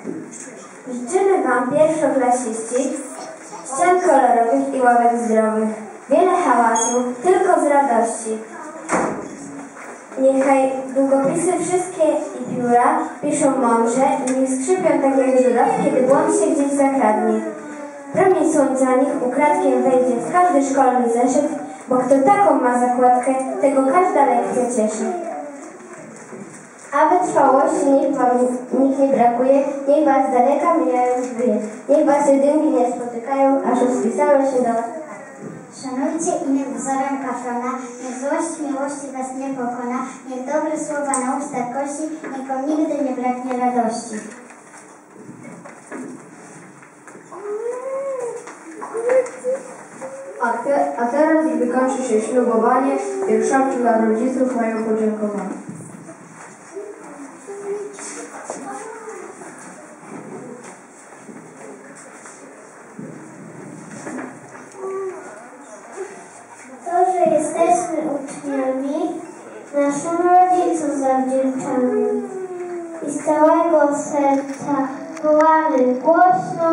Życzymy Wam pierwszoklasiści ścian kolorowych i ławek zdrowych. Wiele hałasu, tylko z radości. Niechaj długopisy wszystkie i pióra piszą mądrze i niech skrzypią tak jak żuraw, kiedy błąd się gdzieś zakradnie. Promień słońca niech ukradkiem wejdzie w każdy szkolny zeszyt, bo kto taką ma zakładkę, tego każda lekcja cieszy. A wytrwałości niech Wam nikt nie brakuje, niech Was z daleka mijają drzwi, niech Was jedynki nie spotykają, aż spisały się do Was. Szanujcie innych wzorem patrona, niech złość miłości Was nie pokona, niech dobre słowa na ustach kości, niech Wam nigdy nie braknie radości. A teraz, gdy kończy się ślubowanie, pierwszoki dla rodziców mają podziękowanie. To, że jesteśmy uczniami, naszym rodzicom zawdzięczamy i z całego serca wołamy głośno